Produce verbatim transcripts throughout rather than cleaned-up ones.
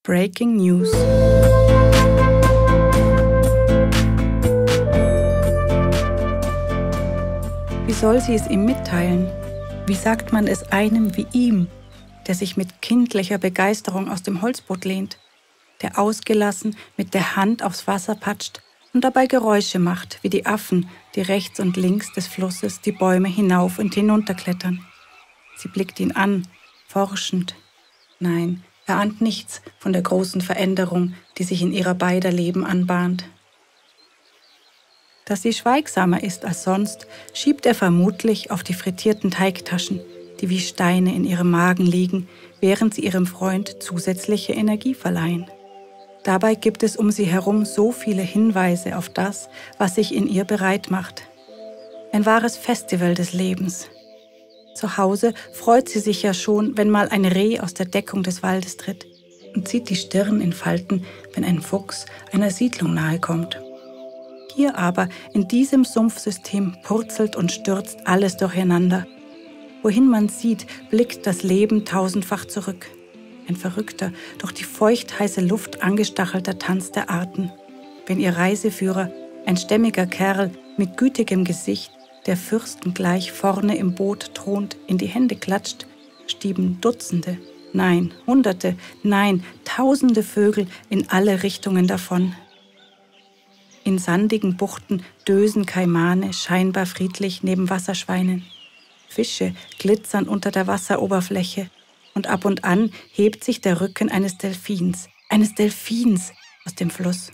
Breaking News. Wie soll sie es ihm mitteilen? Wie sagt man es einem wie ihm, der sich mit kindlicher Begeisterung aus dem Holzboot lehnt, der ausgelassen mit der Hand aufs Wasser patscht und dabei Geräusche macht, wie die Affen, die rechts und links des Flusses die Bäume hinauf und hinunter klettern. Sie blickt ihn an, forschend. Nein, er ahnt nichts von der großen Veränderung, die sich in ihrer beider Leben anbahnt. Dass sie schweigsamer ist als sonst, schiebt er vermutlich auf die frittierten Teigtaschen, die wie Steine in ihrem Magen liegen, während sie ihrem Freund zusätzliche Energie verleihen. Dabei gibt es um sie herum so viele Hinweise auf das, was sich in ihr bereit macht. Ein wahres Festival des Lebens. Zu Hause freut sie sich ja schon, wenn mal ein Reh aus der Deckung des Waldes tritt und zieht die Stirn in Falten, wenn ein Fuchs einer Siedlung nahe kommt. Hier aber, in diesem Sumpfsystem, purzelt und stürzt alles durcheinander. Wohin man sieht, blickt das Leben tausendfach zurück. Ein verrückter, durch die feuchtheiße Luft angestachelter Tanz der Arten. Wenn ihr Reiseführer, ein stämmiger Kerl mit gütigem Gesicht, der Fürsten gleich vorne im Boot thront, in die Hände klatscht, stieben Dutzende, nein, Hunderte, nein, Tausende Vögel in alle Richtungen davon. In sandigen Buchten dösen Kaimane scheinbar friedlich neben Wasserschweinen. Fische glitzern unter der Wasseroberfläche und ab und an hebt sich der Rücken eines Delfins, eines Delfins aus dem Fluss.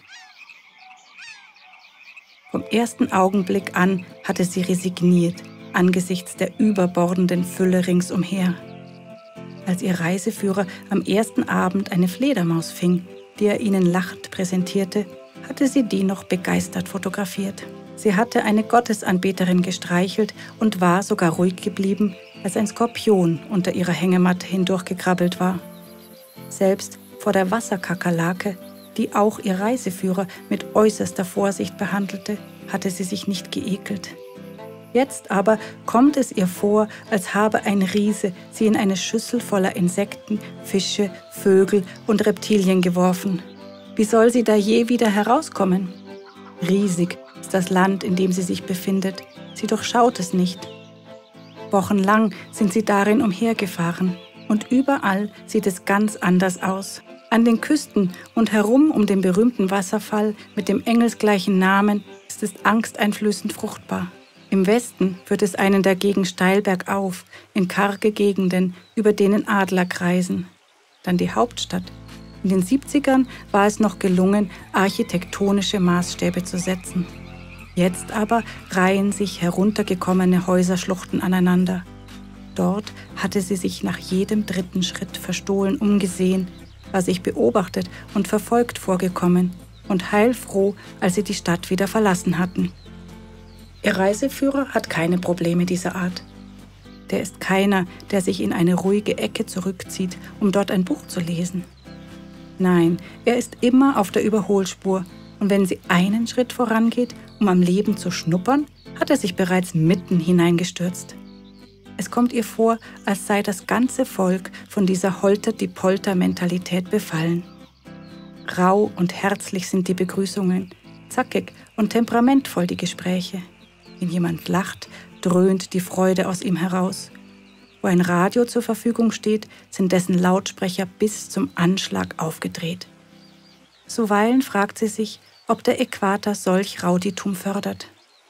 Vom ersten Augenblick an hatte sie resigniert angesichts der überbordenden Fülle ringsumher. Als ihr Reiseführer am ersten Abend eine Fledermaus fing, die er ihnen lachend präsentierte, hatte sie die noch begeistert fotografiert. Sie hatte eine Gottesanbeterin gestreichelt und war sogar ruhig geblieben, als ein Skorpion unter ihrer Hängematte hindurchgekrabbelt war. Selbst vor der Wasserkakerlake, die auch ihr Reiseführer mit äußerster Vorsicht behandelte, hatte sie sich nicht geekelt. Jetzt aber kommt es ihr vor, als habe ein Riese sie in eine Schüssel voller Insekten, Fische, Vögel und Reptilien geworfen. Wie soll sie da je wieder herauskommen? Riesig ist das Land, in dem sie sich befindet. Sie durchschaut es nicht. Wochenlang sind sie darin umhergefahren und überall sieht es ganz anders aus. An den Küsten und herum um den berühmten Wasserfall mit dem engelsgleichen Namen ist es angsteinflößend fruchtbar. Im Westen führt es einen dagegen steil bergauf, in karge Gegenden, über denen Adler kreisen. Dann die Hauptstadt. In den siebzigern war es noch gelungen, architektonische Maßstäbe zu setzen. Jetzt aber reihen sich heruntergekommene Häuserschluchten aneinander. Dort hatte sie sich nach jedem dritten Schritt verstohlen umgesehen, war sich beobachtet und verfolgt vorgekommen und heilfroh, als sie die Stadt wieder verlassen hatten. Ihr Reiseführer hat keine Probleme dieser Art. Der ist keiner, der sich in eine ruhige Ecke zurückzieht, um dort ein Buch zu lesen. Nein, er ist immer auf der Überholspur und wenn sie einen Schritt vorangeht, um am Leben zu schnuppern, hat er sich bereits mitten hineingestürzt. Es kommt ihr vor, als sei das ganze Volk von dieser Holter-die-Polter-Mentalität befallen. Rau und herzlich sind die Begrüßungen, zackig und temperamentvoll die Gespräche. Wenn jemand lacht, dröhnt die Freude aus ihm heraus. Wo ein Radio zur Verfügung steht, sind dessen Lautsprecher bis zum Anschlag aufgedreht. Zuweilen fragt sie sich, ob der Äquator solch Rowdytum fördert.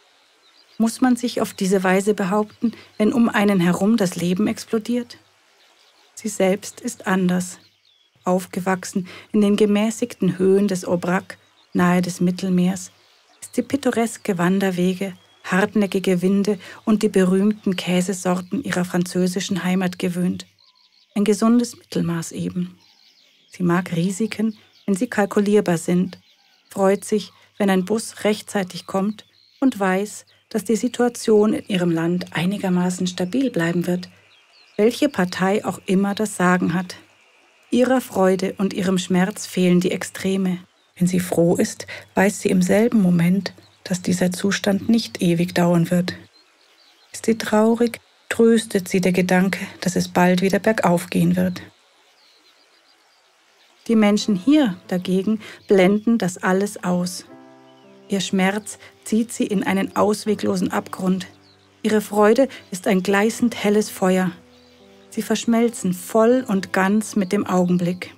Muss man sich auf diese Weise behaupten, wenn um einen herum das Leben explodiert? Sie selbst ist anders. Aufgewachsen in den gemäßigten Höhen des Aubrac, nahe des Mittelmeers, ist sie pittoreske Wanderwege, hartnäckige Winde und die berühmten Käsesorten ihrer französischen Heimat gewöhnt. Ein gesundes Mittelmaß eben. Sie mag Risiken, wenn sie kalkulierbar sind, freut sich, wenn ein Bus rechtzeitig kommt und weiß, dass die Situation in ihrem Land einigermaßen stabil bleiben wird, welche Partei auch immer das Sagen hat. Ihrer Freude und ihrem Schmerz fehlen die Extreme. Wenn sie froh ist, weiß sie im selben Moment, dass dieser Zustand nicht ewig dauern wird. Ist sie traurig, tröstet sie der Gedanke, dass es bald wieder bergauf gehen wird. Die Menschen hier dagegen blenden das alles aus. Ihr Schmerz zieht sie in einen ausweglosen Abgrund. Ihre Freude ist ein gleißend helles Feuer. Sie verschmelzen voll und ganz mit dem Augenblick.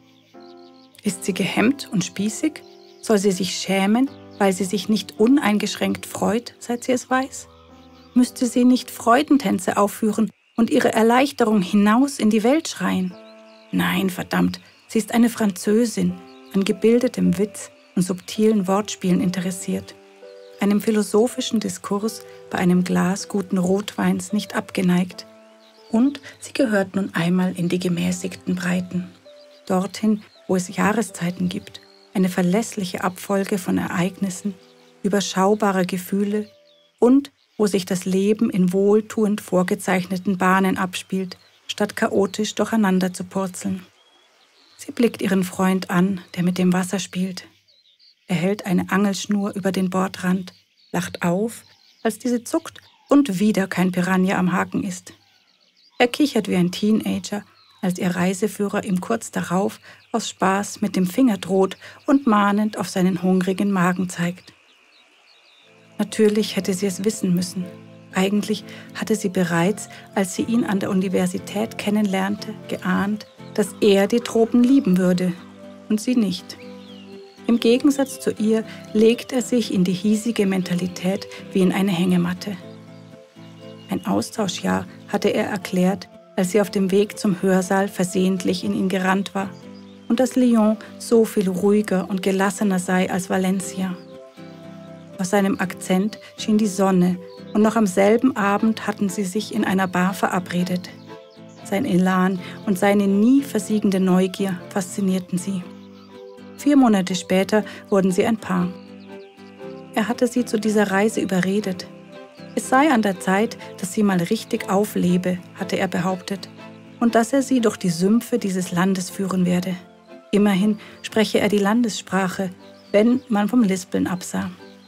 Ist sie gehemmt und spießig? Soll sie sich schämen, weil sie sich nicht uneingeschränkt freut, seit sie es weiß? Müsste sie nicht Freudentänze aufführen und ihre Erleichterung hinaus in die Welt schreien? Nein, verdammt, sie ist eine Französin, an gebildetem Witz und subtilen Wortspielen interessiert, einem philosophischen Diskurs bei einem Glas guten Rotweins nicht abgeneigt. Und sie gehört nun einmal in die gemäßigten Breiten, dorthin, wo es Jahreszeiten gibt, eine verlässliche Abfolge von Ereignissen, überschaubare Gefühle und wo sich das Leben in wohltuend vorgezeichneten Bahnen abspielt, statt chaotisch durcheinander zu purzeln. Sie blickt ihren Freund an, der mit dem Wasser spielt. Er hält eine Angelschnur über den Bordrand, lacht auf, als diese zuckt und wieder kein Piranha am Haken ist. Er kichert wie ein Teenager, als ihr Reiseführer ihm kurz darauf aus Spaß mit dem Finger droht und mahnend auf seinen hungrigen Magen zeigt. Natürlich hätte sie es wissen müssen. Eigentlich hatte sie bereits, als sie ihn an der Universität kennenlernte, geahnt, dass er die Tropen lieben würde und sie nicht. Im Gegensatz zu ihr legt er sich in die hiesige Mentalität wie in eine Hängematte. Ein Austauschjahr hatte er erklärt, als sie auf dem Weg zum Hörsaal versehentlich in ihn gerannt war und dass Lyon so viel ruhiger und gelassener sei als Valencia. Aus seinem Akzent schien die Sonne und noch am selben Abend hatten sie sich in einer Bar verabredet. Sein Elan und seine nie versiegende Neugier faszinierten sie. Vier Monate später wurden sie ein Paar. Er hatte sie zu dieser Reise überredet. Es sei an der Zeit, dass sie mal richtig auflebe, hatte er behauptet, und dass er sie durch die Sümpfe dieses Landes führen werde. Immerhin spreche er die Landessprache, wenn man vom Lispeln absah.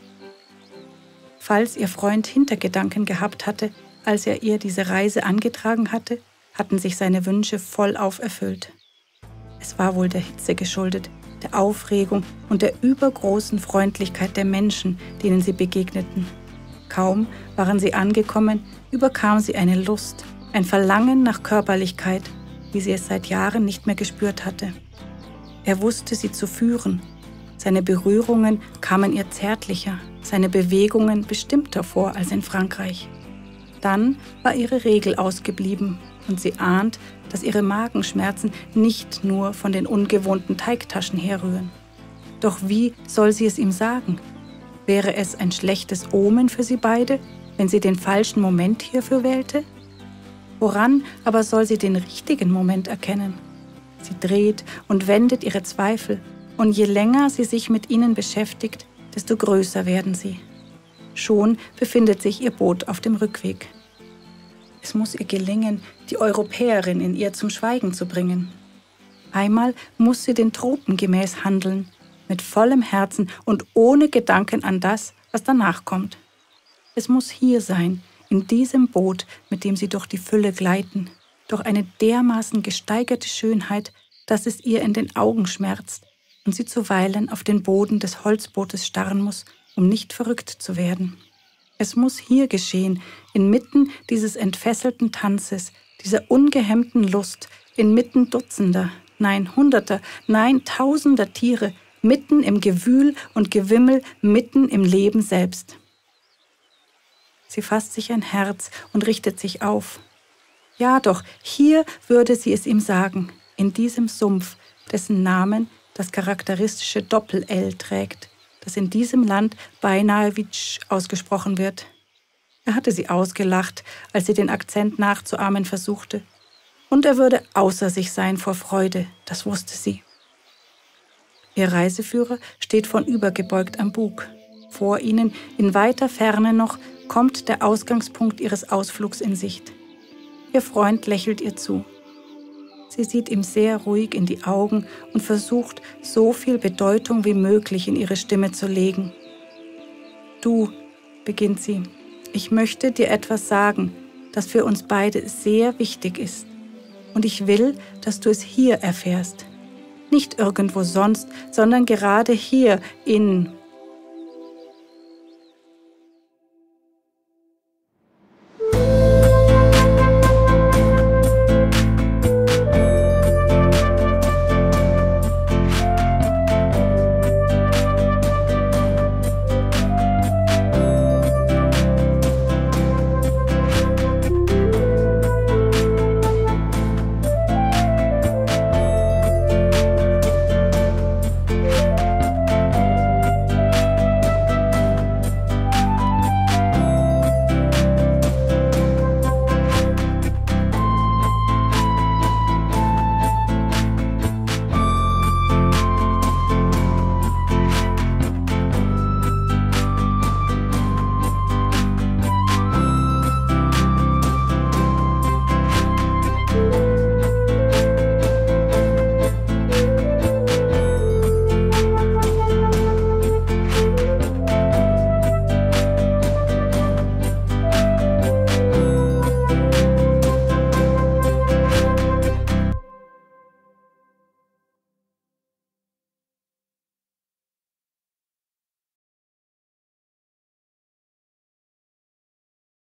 Falls ihr Freund Hintergedanken gehabt hatte, als er ihr diese Reise angetragen hatte, hatten sich seine Wünsche vollauf erfüllt. Es war wohl der Hitze geschuldet, der Aufregung und der übergroßen Freundlichkeit der Menschen, denen sie begegneten. Kaum waren sie angekommen, überkam sie eine Lust, ein Verlangen nach Körperlichkeit, wie sie es seit Jahren nicht mehr gespürt hatte. Er wusste sie zu führen. Seine Berührungen kamen ihr zärtlicher, seine Bewegungen bestimmter vor als in Frankreich. Dann war ihre Regel ausgeblieben und sie ahnt, dass ihre Magenschmerzen nicht nur von den ungewohnten Teigtaschen herrühren. Doch wie soll sie es ihm sagen? Wäre es ein schlechtes Omen für sie beide, wenn sie den falschen Moment hierfür wählte? Woran aber soll sie den richtigen Moment erkennen? Sie dreht und wendet ihre Zweifel, und je länger sie sich mit ihnen beschäftigt, desto größer werden sie. Schon befindet sich ihr Boot auf dem Rückweg. Es muss ihr gelingen, die Europäerin in ihr zum Schweigen zu bringen. Einmal muss sie den Tropen gemäß handeln, mit vollem Herzen und ohne Gedanken an das, was danach kommt. Es muss hier sein, in diesem Boot, mit dem sie durch die Fülle gleiten, durch eine dermaßen gesteigerte Schönheit, dass es ihr in den Augen schmerzt und sie zuweilen auf den Boden des Holzbootes starren muss, um nicht verrückt zu werden. Es muss hier geschehen, inmitten dieses entfesselten Tanzes, dieser ungehemmten Lust, inmitten Dutzender, nein Hunderter, nein Tausender Tiere, mitten im Gewühl und Gewimmel, mitten im Leben selbst. Sie fasst sich ein Herz und richtet sich auf. Ja doch, hier würde sie es ihm sagen, in diesem Sumpf, dessen Namen das charakteristische Doppel-L trägt, das in diesem Land beinahe wie Tsch ausgesprochen wird. Er hatte sie ausgelacht, als sie den Akzent nachzuahmen versuchte. Und er würde außer sich sein vor Freude, das wusste sie. Ihr Reiseführer steht vornübergebeugt am Bug. Vor ihnen, in weiter Ferne noch, kommt der Ausgangspunkt ihres Ausflugs in Sicht. Ihr Freund lächelt ihr zu. Sie sieht ihm sehr ruhig in die Augen und versucht, so viel Bedeutung wie möglich in ihre Stimme zu legen. »Du«, beginnt sie, »ich möchte dir etwas sagen, das für uns beide sehr wichtig ist. Und ich will, dass du es hier erfährst. Nicht irgendwo sonst, sondern gerade hier in